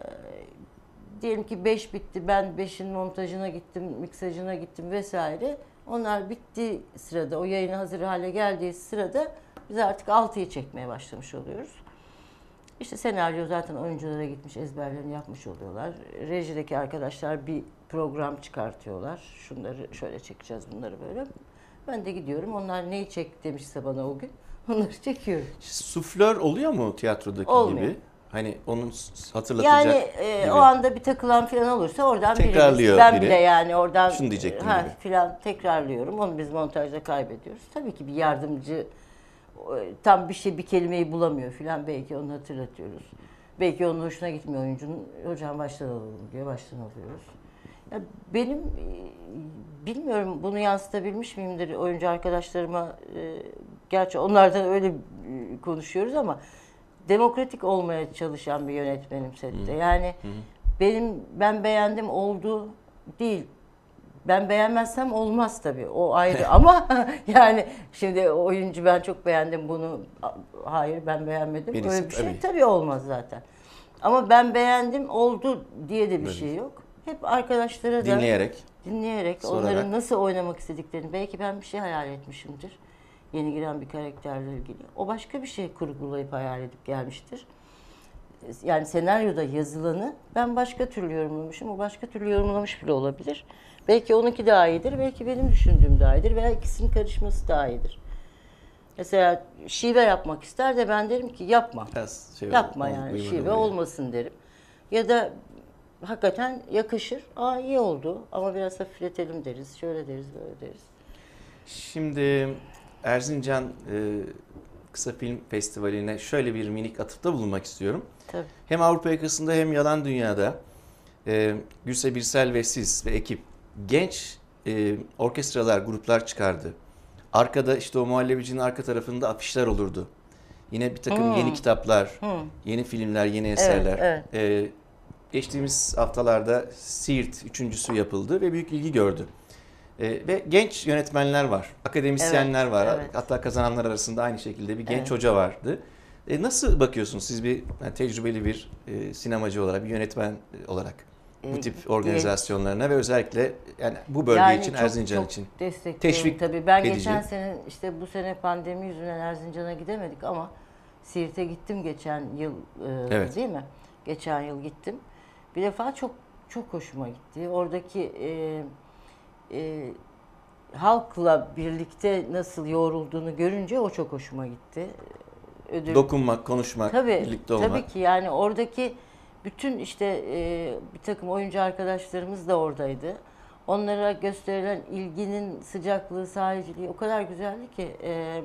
Speaker 2: diyelim ki beş bitti, ben beşin montajına gittim, miksajına gittim vesaire. Onlar bittiği sırada, o yayına hazır hale geldiği sırada biz artık altıyı çekmeye başlamış oluyoruz. İşte senaryo zaten oyunculara gitmiş, ezberlerini yapmış oluyorlar. Rejideki arkadaşlar bir program çıkartıyorlar. Şunları şöyle çekeceğiz, bunları böyle. Ben de gidiyorum, onlar neyi çek demişse bana o gün, onları çekiyorum.
Speaker 1: Suflör oluyor mu tiyatrodaki
Speaker 2: Olmuyor.
Speaker 1: gibi? Hani onun hatırlatacak
Speaker 2: Yani e,
Speaker 1: gibi.
Speaker 2: o anda bir takılan falan olursa oradan
Speaker 1: Tekrarlıyor
Speaker 2: birimiz, ben
Speaker 1: biri.
Speaker 2: bile yani oradan
Speaker 1: Şunu diyecektim
Speaker 2: ha,
Speaker 1: gibi.
Speaker 2: falan tekrarlıyorum. Onu biz montajda kaybediyoruz. Tabii ki bir yardımcı e, tam bir şey bir kelimeyi bulamıyor falan, belki onu hatırlatıyoruz. Belki onun hoşuna gitmiyor oyuncunun. Hocam baştan alalım diyor. Baştan alıyoruz. Ya benim e, bilmiyorum bunu yansıtabilmiş miyimdir oyuncu arkadaşlarıma. E, gerçi onlardan öyle e, konuşuyoruz ama demokratik olmaya çalışan bir yönetmenim sette. Yani hı hı. benim ben beğendim oldu değil. Ben beğenmezsem olmaz tabii. O ayrı ama yani şimdi oyuncu ben çok beğendim bunu. Hayır ben beğenmedim.
Speaker 1: Birisi,
Speaker 2: Öyle bir şey
Speaker 1: tabii.
Speaker 2: tabii olmaz zaten. Ama ben beğendim oldu diye de bir
Speaker 1: Böyle.
Speaker 2: şey yok. Hep arkadaşlara da
Speaker 1: Dinleyerek.
Speaker 2: dinleyerek
Speaker 1: sorarak.
Speaker 2: Onların nasıl oynamak istediklerini, belki ben bir şey hayal etmişimdir. Yeni giren bir karakterle ilgili. O başka bir şey kurgulayıp hayal edip gelmiştir. Yani senaryoda yazılanı ben başka türlü yorumlamışım. O başka türlü yorumlamış bile olabilir. Belki onunki daha iyidir, belki benim düşündüğüm daha iyidir veya ikisinin karışması daha iyidir. Mesela şive yapmak ister de ben derim ki yapma.
Speaker 1: Biraz şey
Speaker 2: Yapma
Speaker 1: oldu,
Speaker 2: yani
Speaker 1: uyumadı
Speaker 2: şive
Speaker 1: oraya.
Speaker 2: olmasın derim. Ya da hakikaten yakışır. Aa iyi oldu ama biraz hafifletelim deriz. Şöyle deriz, böyle deriz.
Speaker 1: Şimdi Erzincan e, Kısa Film Festivali'ne şöyle bir minik atıfta bulunmak istiyorum.
Speaker 2: Tabii.
Speaker 1: Hem Avrupa yakasında hem Yalan Dünya'da e, Gülse Birsel ve siz ve ekip genç e, orkestralar, gruplar çıkardı. Arkada işte o muhallebicinin arka tarafında afişler olurdu. Yine bir takım
Speaker 2: Hmm.
Speaker 1: yeni kitaplar,
Speaker 2: Hmm.
Speaker 1: yeni filmler, yeni eserler.
Speaker 2: Evet,
Speaker 1: E, geçtiğimiz haftalarda Siirt üçüncüsü yapıldı ve büyük ilgi gördü. E, ve genç yönetmenler var, akademisyenler
Speaker 2: Evet,
Speaker 1: var.
Speaker 2: evet.
Speaker 1: Hatta kazananlar arasında aynı şekilde bir genç
Speaker 2: Evet.
Speaker 1: hoca vardı. E, nasıl bakıyorsunuz siz bir yani tecrübeli bir e, sinemacı olarak, bir yönetmen olarak bu
Speaker 2: E,
Speaker 1: tip organizasyonlarına ve özellikle yani bu bölge
Speaker 2: Yani
Speaker 1: için,
Speaker 2: çok-
Speaker 1: Erzincan
Speaker 2: çok
Speaker 1: için?
Speaker 2: destekliyorum
Speaker 1: teşvik
Speaker 2: tabii. Ben
Speaker 1: edici.
Speaker 2: geçen sene işte bu sene pandemi yüzünden Erzincan'a gidemedik ama Siirt'e gittim geçen yıl e,
Speaker 1: Evet.
Speaker 2: değil mi? Geçen yıl gittim. Bir defa çok çok hoşuma gitti. Oradaki e, e, halkla birlikte nasıl yoğrulduğunu görünce o çok hoşuma gitti. Ödül
Speaker 1: Dokunmak, konuşmak,
Speaker 2: Tabii,
Speaker 1: birlikte olmak.
Speaker 2: tabii ki yani oradaki bütün işte e, bir takım oyuncu arkadaşlarımız da oradaydı. Onlara gösterilen ilginin sıcaklığı, sahiciliği o kadar güzeldi ki e,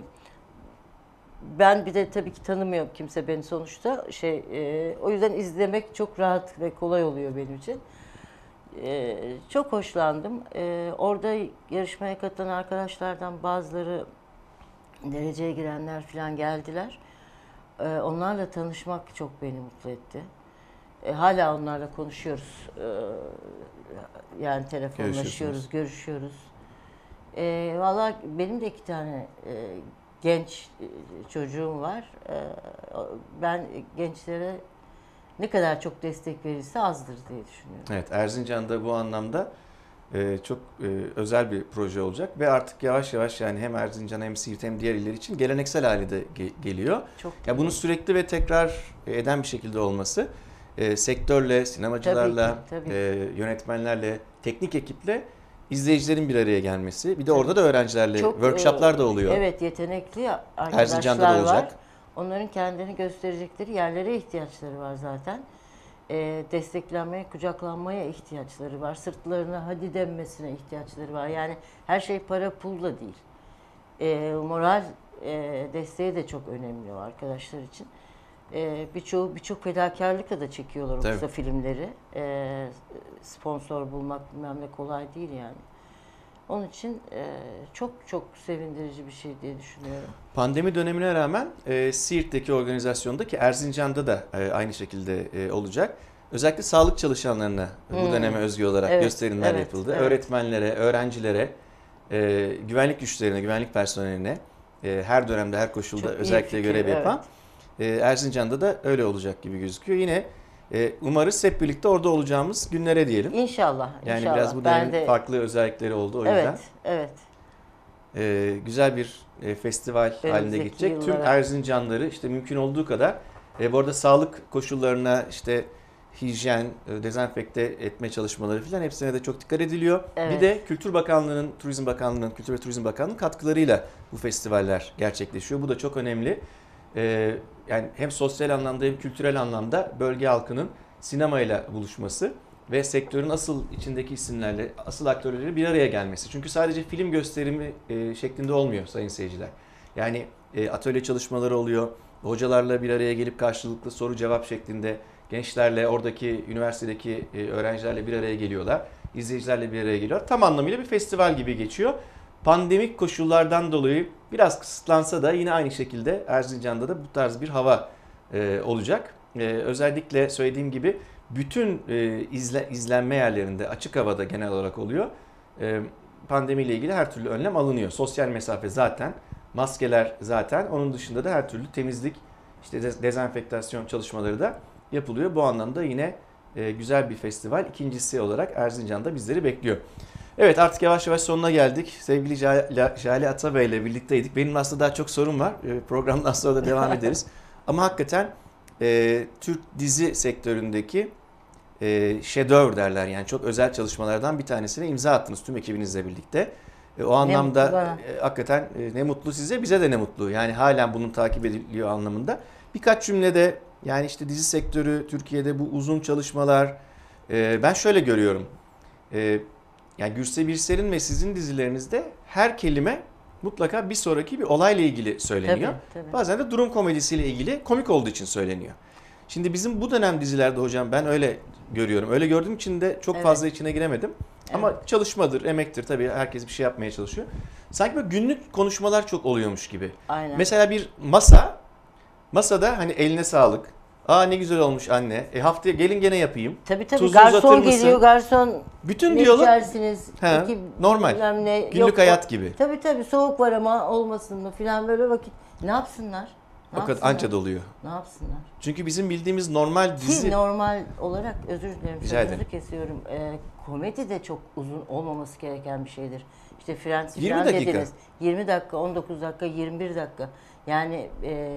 Speaker 2: ben bir de tabii ki tanımıyorum kimse beni sonuçta şey e, o yüzden izlemek çok rahat ve kolay oluyor benim için. E, çok hoşlandım. E, orada yarışmaya katılan arkadaşlardan bazıları dereceye girenler falan geldiler. Ee, onlarla tanışmak çok beni mutlu etti. Ee, hala onlarla konuşuyoruz. Ee, yani telefonlaşıyoruz, görüşüyoruz. Ee, Valla benim de iki tane e, genç e, çocuğum var. Ee, ben gençlere ne kadar çok destek verirse azdır diye düşünüyorum.
Speaker 1: Evet, Erzincan'da bu anlamda e, çok e, özel bir proje olacak ve artık yavaş yavaş yani hem Erzincan hem Siirt hem diğer iller için geleneksel hale de ge- geliyor.
Speaker 2: Çok
Speaker 1: Ya bunu sürekli ve tekrar eden bir şekilde olması e, sektörle, sinemacılarla,
Speaker 2: Tabii ki, tabii.
Speaker 1: e, yönetmenlerle, teknik ekiple izleyicilerin bir araya gelmesi. Bir de orada da öğrencilerle
Speaker 2: Çok,
Speaker 1: workshoplar
Speaker 2: e,
Speaker 1: da oluyor.
Speaker 2: Evet, yetenekli arkadaşlar
Speaker 1: Erzincan'da da olacak.
Speaker 2: var. Onların kendini gösterecekleri yerlere ihtiyaçları var zaten. E, desteklenmeye, kucaklanmaya ihtiyaçları var. Sırtlarına hadi denmesine ihtiyaçları var. Yani her şey para pulla değil. E, moral e, desteği de çok önemli o arkadaşlar için. E, birçoğu birçok fedakarlıkla da çekiyorlar o
Speaker 1: Tabii.
Speaker 2: kısa filmleri. E, sponsor bulmak bilmem ne kolay değil yani. Onun için e, çok çok sevindirici bir şey diye düşünüyorum.
Speaker 1: Pandemi dönemine rağmen e, Siirt'teki organizasyonda ki Erzincan'da da e, aynı şekilde e, olacak. Özellikle sağlık çalışanlarına hmm. bu döneme özgü olarak evet, gösterimler evet, yapıldı. Evet. Öğretmenlere, öğrencilere, e, güvenlik güçlerine, güvenlik personeline e, her dönemde, her koşulda çok özellikle fikir, görev yapan evet. e, Erzincan'da da öyle olacak gibi gözüküyor. Yine e, umarız hep birlikte orada olacağımız günlere diyelim.
Speaker 2: İnşallah.
Speaker 1: Yani
Speaker 2: inşallah.
Speaker 1: biraz bu dönemin de... farklı özellikleri oldu o yüzden.
Speaker 2: Evet, evet.
Speaker 1: E, güzel bir e, festival Önümüzdeki halinde gidecek. Yıllara... Tüm Erzincanları işte mümkün olduğu kadar e, bu arada sağlık koşullarına işte hijyen, dezenfekte etme çalışmaları falan hepsine de çok dikkat ediliyor. Evet. Bir de Kültür Bakanlığı'nın, Turizm Bakanlığı'nın, Kültür ve Turizm Bakanlığı'nın katkılarıyla bu festivaller gerçekleşiyor. Bu da çok önemli. Ee, yani hem sosyal anlamda hem kültürel anlamda bölge halkının sinemayla buluşması ve sektörün asıl içindeki isimlerle, asıl aktörleri bir araya gelmesi. Çünkü sadece film gösterimi e, şeklinde olmuyor sayın seyirciler. Yani e, atölye çalışmaları oluyor. Hocalarla bir araya gelip karşılıklı soru cevap şeklinde gençlerle, oradaki üniversitedeki öğrencilerle bir araya geliyorlar. İzleyicilerle bir araya geliyorlar. Tam anlamıyla bir festival gibi geçiyor. Pandemik koşullardan dolayı biraz kısıtlansa da yine aynı şekilde Erzincan'da da bu tarz bir hava e, olacak. E, özellikle söylediğim gibi bütün e, izle, izlenme yerlerinde açık havada genel olarak oluyor. E, pandemiyle ilgili her türlü önlem alınıyor. Sosyal mesafe zaten, maskeler zaten. Onun dışında da her türlü temizlik, işte dezenfektasyon çalışmaları da yapılıyor. Bu anlamda yine e, güzel bir festival. İkincisi olarak Erzincan'da bizleri bekliyor. Evet, artık yavaş yavaş sonuna geldik. Sevgili Jale Atabey ile birlikteydik. Benim aslında daha çok sorum var. E, programdan sonra da devam ederiz. Ama hakikaten e, Türk dizi sektöründeki e, şedövr derler. Yani çok özel çalışmalardan bir tanesine imza attınız tüm ekibinizle birlikte. E, o anlamda e, hakikaten e, ne mutlu size, bize de ne mutlu. Yani halen bunun takip ediliyor anlamında. Birkaç cümlede yani işte dizi sektörü, Türkiye'de bu uzun çalışmalar, e, ben şöyle görüyorum. E, yani Gürse Birsel'in ve sizin dizilerinizde her kelime mutlaka bir sonraki bir olayla ilgili söyleniyor. Tabii, tabii. Bazen de durum komedisiyle ilgili komik olduğu için söyleniyor. Şimdi bizim bu dönem dizilerde hocam ben öyle görüyorum. Öyle gördüğüm için de çok evet. fazla içine giremedim. Evet. Ama çalışmadır, emektir tabii herkes bir şey yapmaya çalışıyor. Sanki böyle günlük konuşmalar çok oluyormuş gibi.
Speaker 2: Aynen.
Speaker 1: Mesela bir masa, masada hani eline sağlık. Aa ne güzel olmuş anne. E haftaya gelin gene yapayım.
Speaker 2: Tabii tabii. Tuzlu garson geliyor, garson.
Speaker 1: Bütün ne diyalog.
Speaker 2: içersiniz?
Speaker 1: He,
Speaker 2: İki,
Speaker 1: normal. Ne, günlük yok, hayat gibi.
Speaker 2: Tabii tabii. Soğuk var ama olmasın mı filan böyle vakit. Ne yapsınlar? Ne
Speaker 1: o kadar anca doluyor.
Speaker 2: Ne yapsınlar?
Speaker 1: Çünkü bizim bildiğimiz normal dizi...
Speaker 2: Ki normal olarak özür dilerim sözünüzü kesiyorum. Ee, komedi de çok uzun olmaması gereken bir şeydir. İşte Friends
Speaker 1: yirmi dakika.
Speaker 2: Dediniz. yirmi dakika, on dokuz dakika, yirmi bir dakika. Yani e,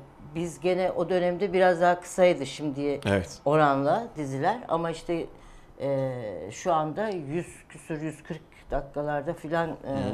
Speaker 2: biz gene o dönemde biraz daha kısaydı şimdiye
Speaker 1: evet.
Speaker 2: oranla diziler. Ama işte e, şu anda yüz küsur, yüz kırk dakikalarda filan e,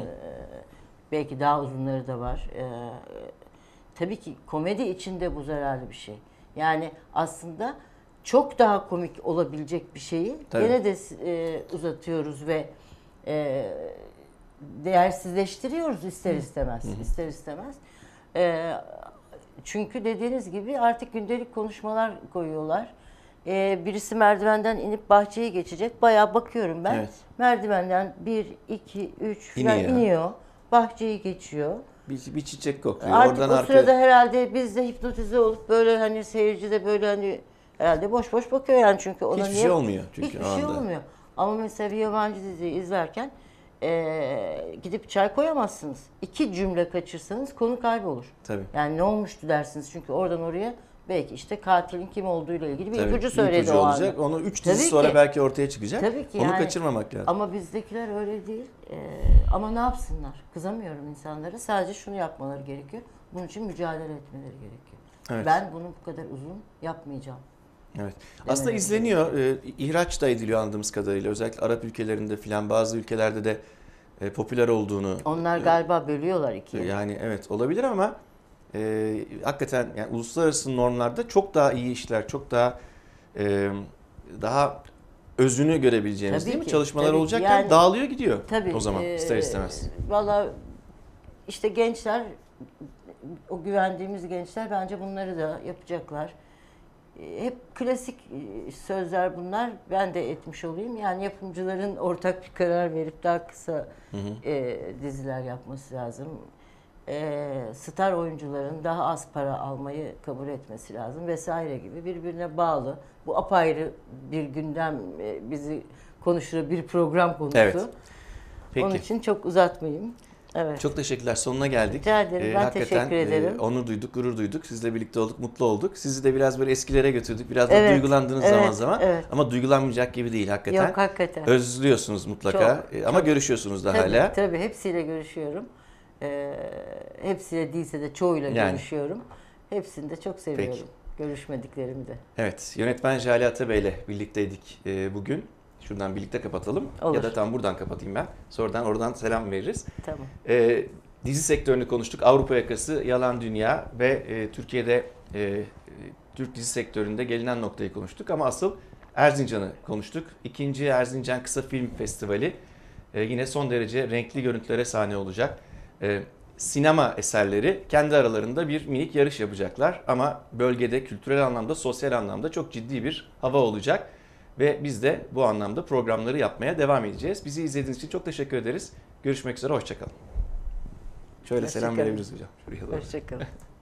Speaker 2: belki daha uzunları da var. E, Tabii ki komedi içinde bu zararlı bir şey. Yani aslında çok daha komik olabilecek bir şeyi Tabii. gene de e, uzatıyoruz ve e, değersizleştiriyoruz ister istemez. Hı hı. ister istemez. E, çünkü dediğiniz gibi artık gündelik konuşmalar koyuyorlar. E, birisi merdivenden inip bahçeye geçecek. Bayağı bakıyorum ben. Evet. Merdivenden bir, iki, üç falan iniyor. iniyor. Bahçeyi geçiyor.
Speaker 1: Bir, bir çiçek kokuyor.
Speaker 2: Artık
Speaker 1: Oradan
Speaker 2: o
Speaker 1: arkaya...
Speaker 2: sırada herhalde biz de hipnotize olup böyle hani seyirci de böyle hani herhalde boş boş bakıyor yani çünkü ona
Speaker 1: hiçbir
Speaker 2: niye...
Speaker 1: şey olmuyor çünkü
Speaker 2: hiçbir
Speaker 1: o anda.
Speaker 2: şey olmuyor. Ama mesela bir yabancı diziyi izlerken ee, gidip çay koyamazsınız. İki cümle kaçırsanız konu kaybolur.
Speaker 1: Tabii.
Speaker 2: Yani ne olmuştu dersiniz çünkü oradan oraya belki işte katilin kim olduğuyla ilgili bir
Speaker 1: Tabii,
Speaker 2: ipucu söyledi
Speaker 1: ipucu
Speaker 2: o
Speaker 1: olacak.
Speaker 2: anda.
Speaker 1: Onu üç dizi sonra ki, belki ortaya çıkacak.
Speaker 2: Tabii ki
Speaker 1: Onu
Speaker 2: yani,
Speaker 1: kaçırmamak lazım.
Speaker 2: Ama bizdekiler öyle değil. Ee, ama ne yapsınlar? Kızamıyorum insanlara. Sadece şunu yapmaları gerekiyor. Bunun için mücadele etmeleri gerekiyor. Evet. Ben bunu bu kadar uzun yapmayacağım.
Speaker 1: Evet. Aslında izleniyor. Ee, ihraç da ediliyor anladığımız kadarıyla. Özellikle Arap ülkelerinde filan bazı ülkelerde de e, popüler olduğunu.
Speaker 2: Onlar galiba bölüyorlar ikiye.
Speaker 1: Yani evet olabilir ama e, hakikaten yani uluslararası normlarda çok daha iyi işler, çok daha e, daha özünü görebileceğimiz tabii değil ki, mi? Çalışmalar olacakken yani, dağılıyor gidiyor tabii, o zaman e, ister istemez.
Speaker 2: Valla işte gençler, o güvendiğimiz gençler bence bunları da yapacaklar. hep klasik e, sözler bunlar. Ben de etmiş olayım. Yani yapımcıların ortak bir karar verip daha kısa
Speaker 1: Hı hı.
Speaker 2: e, diziler yapması lazım. E, star oyuncuların daha az para almayı kabul etmesi lazım vesaire gibi birbirine bağlı. Bu apayrı bir gündem, e, bizi konuştuğu bir program konusu.
Speaker 1: Evet. Peki.
Speaker 2: Onun için çok uzatmayayım. Evet.
Speaker 1: Çok teşekkürler. Sonuna geldik.
Speaker 2: Rica ederim. Ben
Speaker 1: hakikaten,
Speaker 2: teşekkür ederim.
Speaker 1: E, onur duyduk, gurur duyduk. Sizle birlikte olduk, mutlu olduk. Sizi de biraz böyle eskilere götürdük. Biraz da
Speaker 2: Evet,
Speaker 1: duygulandığınız
Speaker 2: evet,
Speaker 1: zaman zaman.
Speaker 2: evet.
Speaker 1: Ama duygulanmayacak gibi değil hakikaten.
Speaker 2: Yok, hakikaten.
Speaker 1: Özlüyorsunuz mutlaka.
Speaker 2: Çok,
Speaker 1: E, ama
Speaker 2: çok.
Speaker 1: görüşüyorsunuz da
Speaker 2: Tabii,
Speaker 1: hala.
Speaker 2: tabii hepsiyle görüşüyorum. Ee, hepsiyle değilse de çoğuyla
Speaker 1: Yani.
Speaker 2: görüşüyorum. Hepsini de çok seviyorum. Görüşmediklerimi de.
Speaker 1: Evet, yönetmen Jale Atabey ile birlikteydik e, bugün. Şuradan birlikte kapatalım.
Speaker 2: Olur.
Speaker 1: Ya da tam buradan kapatayım ben. Sonradan oradan selam veririz.
Speaker 2: Tamam.
Speaker 1: E, dizi sektörünü konuştuk. Avrupa yakası, Yalan Dünya ve e, Türkiye'de e, Türk dizi sektöründe gelinen noktayı konuştuk. Ama asıl Erzincan'ı konuştuk. İkinci Erzincan Kısa Film Festivali e, yine son derece renkli görüntülere sahne olacak. E, sinema eserleri kendi aralarında bir minik yarış yapacaklar. Ama bölgede kültürel anlamda, sosyal anlamda çok ciddi bir hava olacak. Ve biz de bu anlamda programları yapmaya devam edeceğiz. Bizi izlediğiniz için çok teşekkür ederiz. Görüşmek üzere, hoşça kalın. Şöyle
Speaker 2: Hoşça
Speaker 1: selam
Speaker 2: kalın.
Speaker 1: verebiliriz hocam. Şuraya doğru.
Speaker 2: Hoşçakalın.